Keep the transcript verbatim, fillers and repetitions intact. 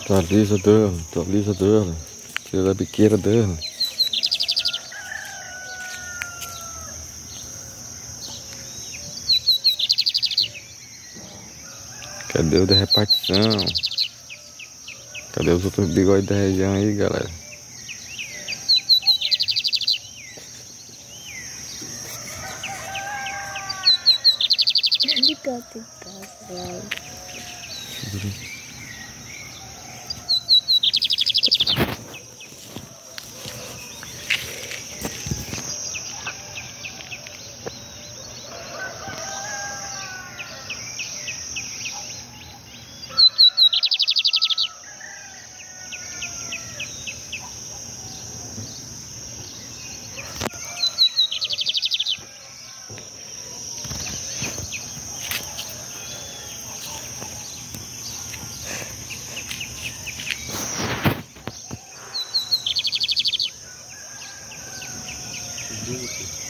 Atualiza dele, atualiza dele. Tira da biqueira dele. Cadê o da repartição? Cadê os outros bigodes da região aí, galera? De gato em casa, velho. Muito.